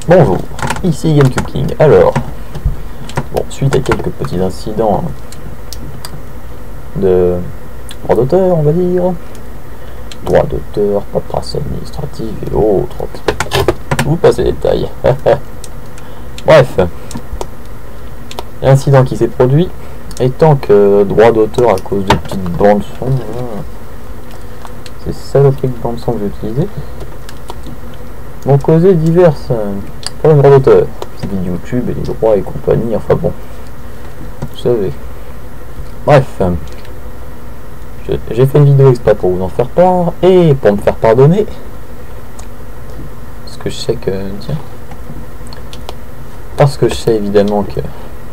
Bonjour, ici GameCube King. Alors, bon, suite à quelques petits incidents de droit d'auteur, on va dire, droit d'auteur, paperasse administrative et autres. Vous passez les détails. Bref, l'incident qui s'est produit étant que droit d'auteur à cause de petites bandes son, ces saloperies de bandes son que j'ai utilisées, m'ont causé diverses problèmes de droit d'auteur, vidéo YouTube et les droits et compagnie, enfin bon, vous savez. Bref, j'ai fait une vidéo exprès pour vous en faire part et pour me faire pardonner, parce que je sais que, tiens, parce que je sais évidemment que,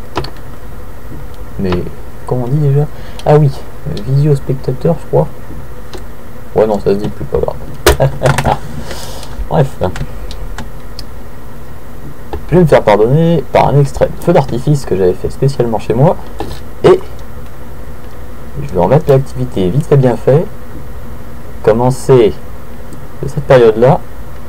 mais comment on dit déjà? Ah oui, visio spectateur, je crois. Ouais, non, ça se dit plus, pas grave. Bref, je vais me faire pardonner par un extrait de feu d'artifice que j'avais fait spécialement chez moi, et je vais remettre l'activité vite fait bien fait, commencer de cette période là,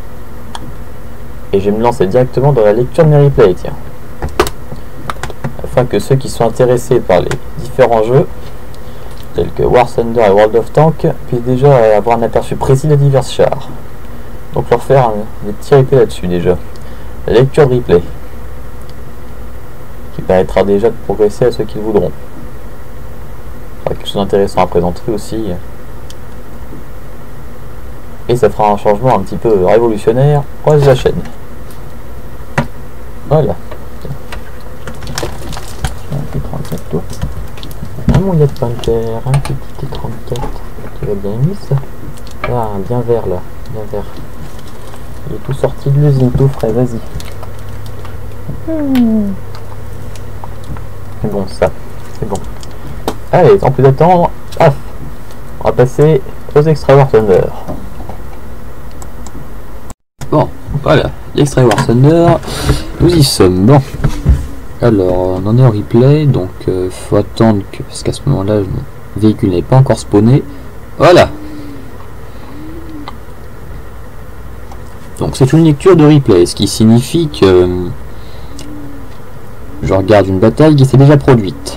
et je vais me lancer directement dans la lecture de mes replays, tiens, afin que ceux qui sont intéressés par les différents jeux tels que War Thunder et World of Tanks puissent déjà avoir un aperçu précis de divers chars. Donc leur faire des petits replays là-dessus déjà. La lecture de replay qui permettra déjà de progresser à ceux qui le voudront. Il y aura quelque chose d'intéressant à présenter aussi. Et ça fera un changement un petit peu révolutionnaire pour la chaîne. Voilà. Un petit 34 tours. Un mouillet de Panther, un petit T34. Tu vas bien aimer ça? Ah, bien vert là, bien vert. Il est tout sorti de l'usine, tout frais, vas-y. C'est bon ça, c'est bon. Allez, sans plus d'attendre, paf, on va passer aux extraits War Thunder. Bon, voilà, l'extrait War Thunder, nous y sommes. Bon, alors on en est au replay, donc faut attendre que, parce qu'à ce moment-là, mon véhicule n'est pas encore spawné. Voilà. Donc c'est une lecture de replay, ce qui signifie que je regarde une bataille qui s'est déjà produite.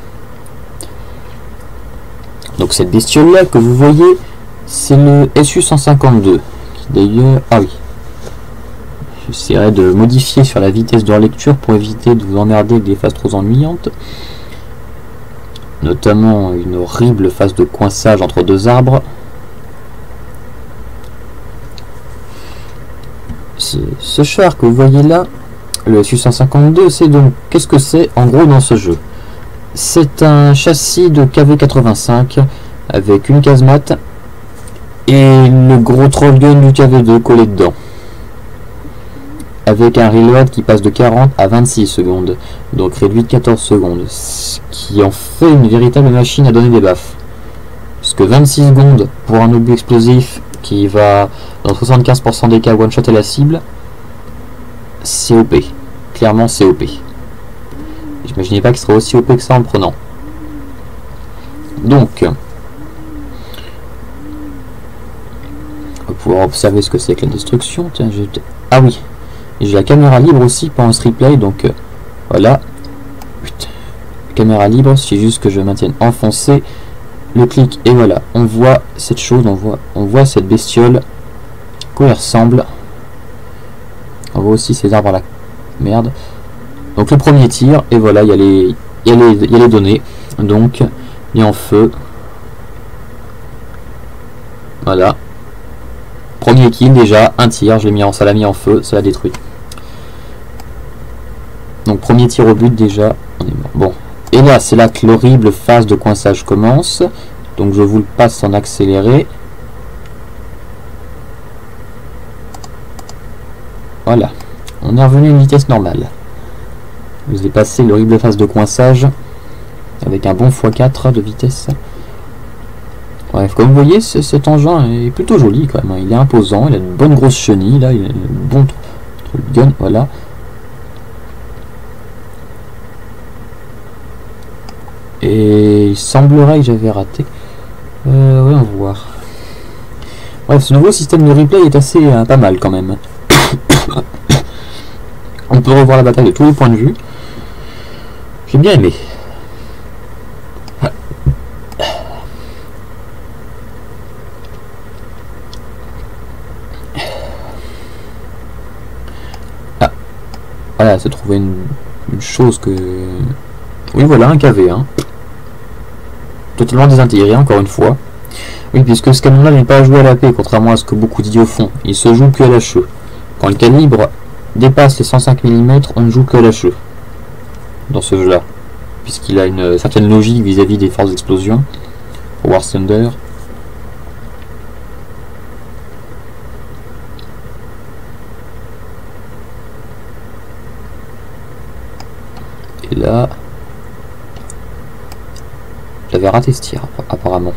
Donc cette bestiole là que vous voyez, c'est le SU-152, qui d'ailleurs, ah oui, j'essaierai de modifier sur la vitesse de relecture pour éviter de vous emmerder avec des phases trop ennuyantes, notamment une horrible phase de coinçage entre deux arbres. Ce char que vous voyez là, le SU-152, c'est donc, qu'est-ce que c'est en gros dans ce jeu? C'est un châssis de KV-85 avec une casemate et le gros troll gun du KV-2 collé dedans, avec un reload qui passe de 40 à 26 secondes, donc réduit de 14 secondes, ce qui en fait une véritable machine à donner des baffes, parce que 26 secondes pour un obus explosif qui va dans 75% des cas one-shot à la cible, c'est OP. Clairement, c'est OP. J'imaginais pas qu'il serait aussi OP que ça en le prenant. Donc, on va pouvoir observer ce que c'est que la destruction. Tiens, ah oui, j'ai la caméra libre aussi pendant ce replay, donc voilà. Putain. Caméra libre, c'est juste que je maintienne enfoncé le clic et voilà, on voit cette chose, on voit cette bestiole, quoi elle ressemble. On voit aussi ces arbres à la merde. Donc le premier tir, et voilà, il y a les données. Donc, il est en feu. Voilà. Premier kill déjà, un tir, ça l'a mis en feu, ça l'a détruit. Donc premier tir au but déjà, on est mort. Bon. Et là, c'est là que l'horrible phase de coinçage commence. Donc je vous le passe en accéléré. Voilà. On est revenu à une vitesse normale. Je vous ai passé l'horrible phase de coinçage avec un bon x4 de vitesse. Bref, comme vous voyez, cet engin est plutôt joli quand même. Il est imposant, il a une bonne grosse chenille, là, il a un bon truc gun, voilà. Et il semblerait que j'avais raté. Oui, on va voir. Bref, ce nouveau système de replay est assez pas mal quand même. peut revoir la bataille de tous les points de vue. J'ai bien aimé. Ah, voilà, c'est trouvé une chose que... Oui, voilà, un KV, hein. Totalement désintégré, encore une fois. Oui, puisque ce canon-là n'est pas joué à la paix, contrairement à ce que beaucoup d'idiots font. Il se joue que à la cheveux. Quand le calibre dépasse les 105 mm, on ne joue que à la cheveux. Dans ce jeu-là. Puisqu'il a une certaine logique vis-à-vis des forces d'explosion. Pour War Thunder. Et là... J'avais raté ce tir, apparemment.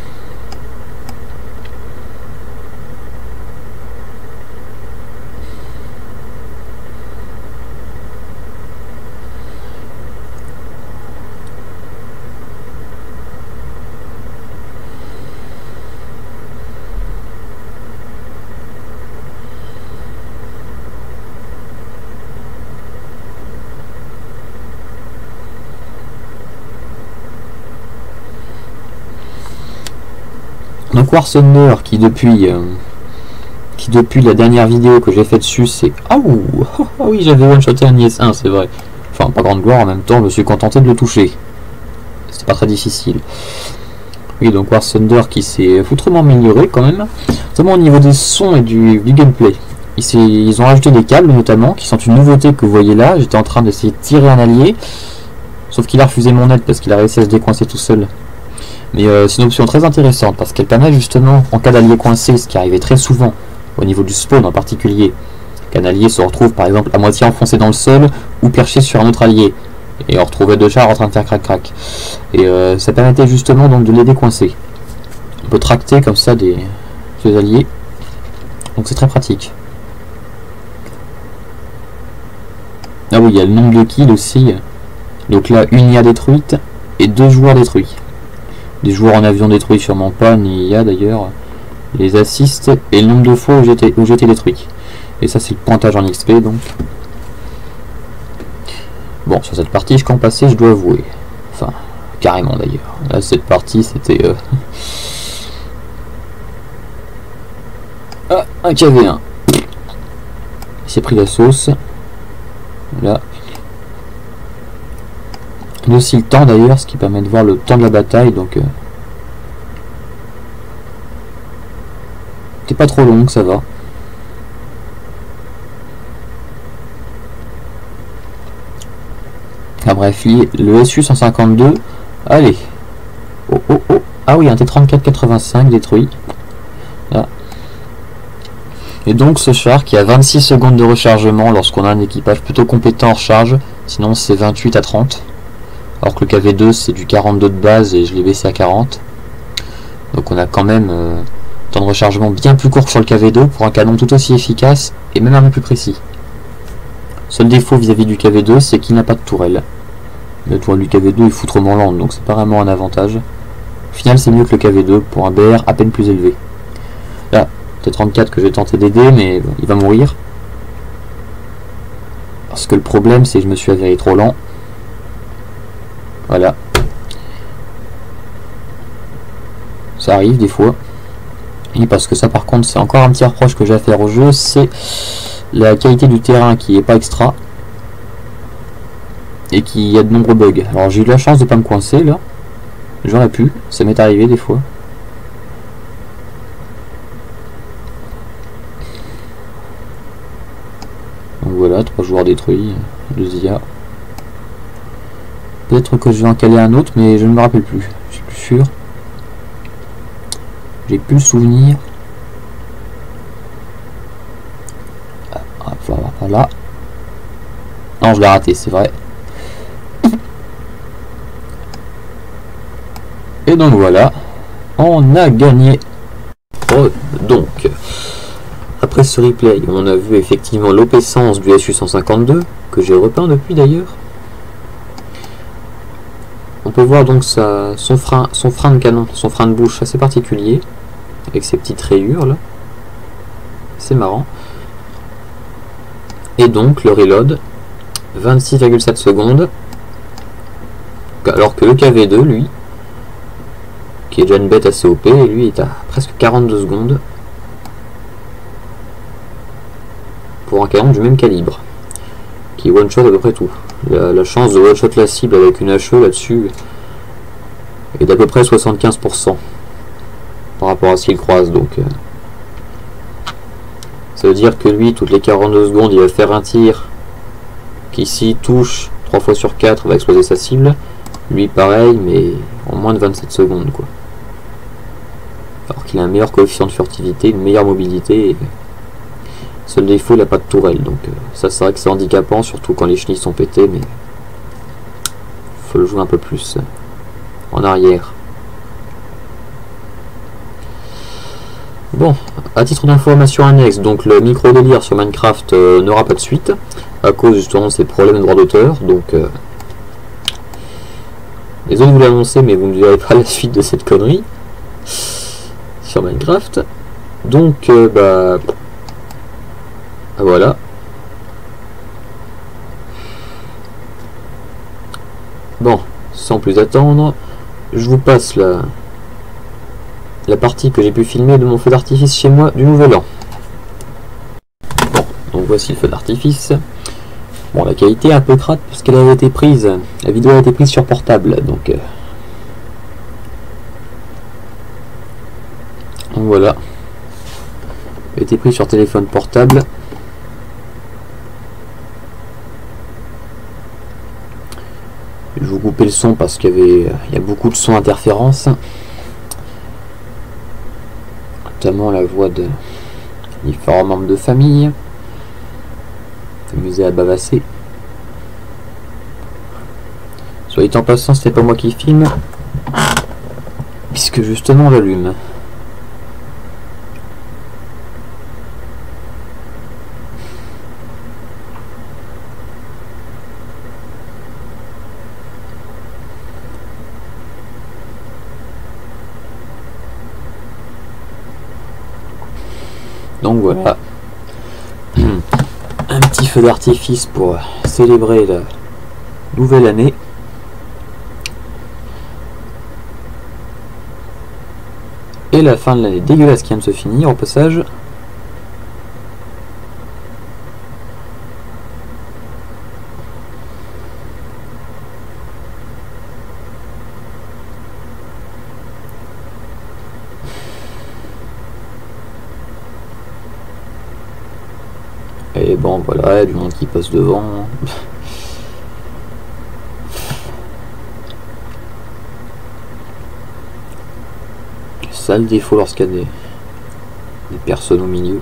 Donc War Thunder qui depuis la dernière vidéo que j'ai fait dessus, c'est... Ah oui, j'avais one-shoté un IS-1, c'est vrai. Enfin, pas grande gloire, en même temps, je me suis contenté de le toucher. C'était pas très difficile. Oui, donc War Thunder qui s'est foutrement amélioré quand même, notamment au niveau des sons et du gameplay. Ils ont rajouté des câbles notamment, qui sont une nouveauté que vous voyez là. J'étais en train d'essayer de tirer un allié, sauf qu'il a refusé mon aide parce qu'il a réussi à se décoincer tout seul. Mais c'est une option très intéressante parce qu'elle permet justement, en cas d'allié coincé, ce qui arrivait très souvent, au niveau du spawn en particulier, qu'un allié se retrouve par exemple à moitié enfoncé dans le sol ou perché sur un autre allié, et on retrouvait deux chars en train de faire crac-crac. Et ça permettait justement donc de les décoincer. On peut tracter comme ça des alliés, donc c'est très pratique. Ah oui, il y a le nombre de kills aussi. Donc là, une IA détruite et 2 joueurs détruits. Des joueurs en avion détruits, sûrement pas, ni IA d'ailleurs. Les assists et le nombre de fois où j'étais détruit. Et ça, c'est le pointage en XP donc. Bon, sur cette partie, je campe assez, je dois avouer. Enfin, carrément d'ailleurs. Là, cette partie, c'était... Ah, un KV1. Il s'est pris la sauce. Là. Il y a aussi le temps d'ailleurs, ce qui permet de voir le temps de la bataille, donc... C'est pas trop long, ça va. Ah bref, le SU-152, allez. Oh. Ah oui, un T-34-85 détruit. Là. Et donc ce char qui a 26 secondes de rechargement lorsqu'on a un équipage plutôt compétent en recharge, sinon c'est 28 à 30. Alors que le KV2 c'est du 42 de base et je l'ai baissé à 40. Donc on a quand même un temps de rechargement bien plus court que sur le KV2 pour un canon tout aussi efficace et même un peu plus précis. Seul défaut vis-à-vis du KV2 c'est qu'il n'a pas de tourelle. Le tourelle du KV2 est foutrement lente donc c'est pas vraiment un avantage. Au final c'est mieux que le KV2 pour un BR à peine plus élevé. Là, T-34 que j'ai tenté d'aider mais il va mourir. Parce que le problème c'est que je me suis avéré trop lent. Voilà. Ça arrive des fois. Et parce que ça par contre c'est encore un petit reproche que j'ai à faire au jeu, c'est la qualité du terrain qui est pas extra. Et qui a de nombreux bugs. Alors j'ai eu de la chance de pas me coincer là. J'aurais pu, ça m'est arrivé des fois. Donc voilà, 3 joueurs détruits, 2 IA. Peut-être que je vais en caler un autre, mais je ne me rappelle plus. Je suis plus sûr. J'ai plus le souvenir. Ah, faut avoir par là. Non, je l'ai raté, c'est vrai. Et donc voilà, on a gagné. Donc, après ce replay, on a vu effectivement l'opessence du SU-152, que j'ai repeint depuis d'ailleurs. On peut voir donc son frein de canon, son frein de bouche assez particulier, avec ses petites rayures là. C'est marrant. Et donc le reload, 26,7 secondes. Alors que le KV2, lui, qui est déjà une bête assez OP, lui est à presque 42 secondes. Pour un canon du même calibre. Qui one-shot à peu près tout. La chance de one-shot la cible avec une HE là-dessus est d'à peu près 75% par rapport à ce qu'il croise. Donc ça veut dire que lui, toutes les 42 secondes, il va faire un tir qui ici touche 3 fois sur 4, va exploser sa cible. Lui pareil, mais en moins de 27 secondes quoi. Alors qu'il a un meilleur coefficient de furtivité, une meilleure mobilité. Et seul défaut, il n'a pas de tourelle. Donc ça c'est vrai que c'est handicapant, surtout quand les chenilles sont pétées, mais faut le jouer un peu plus en arrière. Bon, à titre d'information annexe, donc le micro délire sur Minecraft n'aura pas de suite à cause justement de ces problèmes de droit d'auteur. Donc désolé de vous l'annoncer, mais vous ne verrez pas la suite de cette connerie sur Minecraft. Donc voilà. Bon, sans plus attendre, je vous passe la partie que j'ai pu filmer de mon feu d'artifice chez moi du Nouvel An. Bon, donc voici le feu d'artifice. Bon, la qualité est un peu crade parce qu'elle avait été prise, la vidéo a été prise sur portable, donc voilà. Elle a été prise sur téléphone portable. Je vais vous couper le son parce qu'il y a beaucoup de sons interférences. Notamment la voix de différents membres de famille. S'amuser à bavasser. Soit dit en passant, c'était pas moi qui filme, puisque justement j'allume. Donc voilà, un petit feu d'artifice pour célébrer la nouvelle année. Et la fin de l'année dégueulasse qui vient de se finir au passage. Et bon voilà, il y a du monde qui passe devant. Sale défaut lorsqu'il y a des personnes au milieu.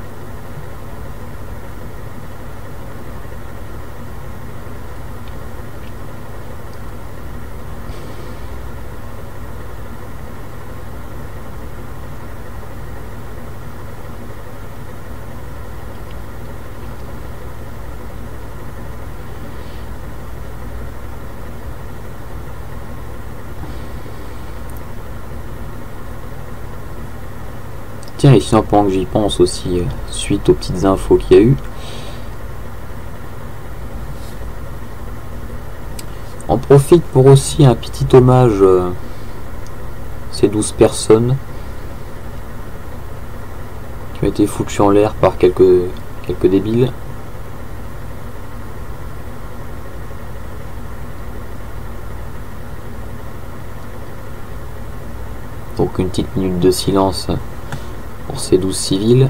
Tiens, et sinon pendant que j'y pense aussi, suite aux petites infos qu'il y a eu, on profite pour aussi un petit hommage ces 12 personnes qui ont été foutues en l'air par quelques débiles. Donc une petite minute de silence pour ces 12 civils.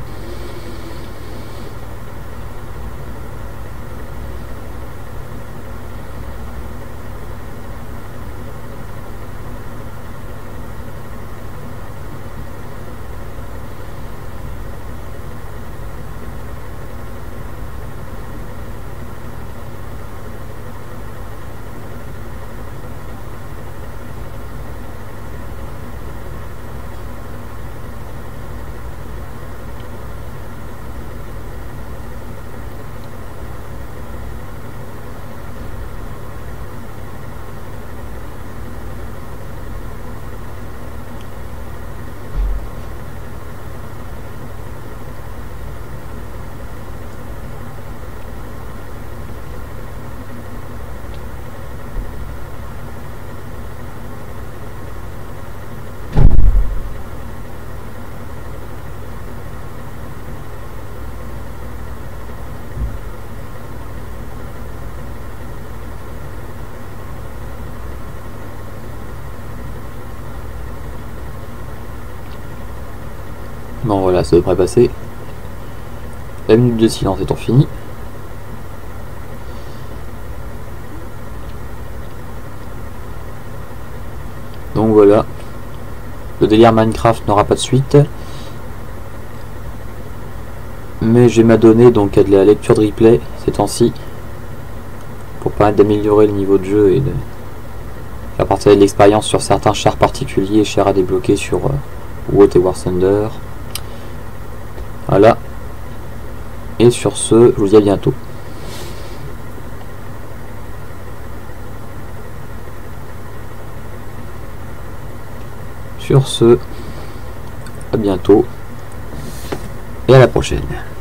Bon voilà, ça devrait passer. La minute de silence étant finie. Donc voilà. Le délire Minecraft n'aura pas de suite. Mais je vais m'adonner donc à de la lecture de replay ces temps-ci. Pour permettre d'améliorer le niveau de jeu et de faire partager de l'expérience sur certains chars particuliers, chers à débloquer sur WoT et War Thunder. Voilà. Et sur ce, je vous dis à bientôt. Sur ce, à bientôt et à la prochaine.